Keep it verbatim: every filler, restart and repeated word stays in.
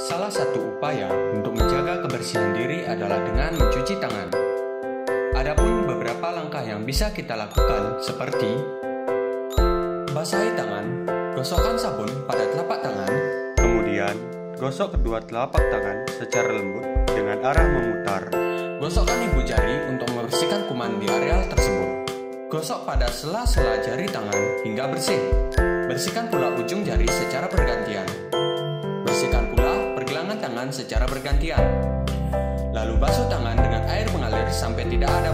Salah satu upaya untuk menjaga kebersihan diri adalah dengan mencuci tangan. Adapun beberapa langkah yang bisa kita lakukan seperti basahi tangan, gosokkan sabun pada telapak tangan, Kemudian, gosok kedua telapak tangan secara lembut dengan arah memutar. gosokkan ibu jari untuk membersihkan kuman di area tersebut. Gosok pada sela-sela jari tangan hingga bersih. Bersihkan pula ujung jari secara bergantian. Bersihkan pula pergelangan tangan secara bergantian. Lalu basuh tangan dengan air mengalir sampai tidak ada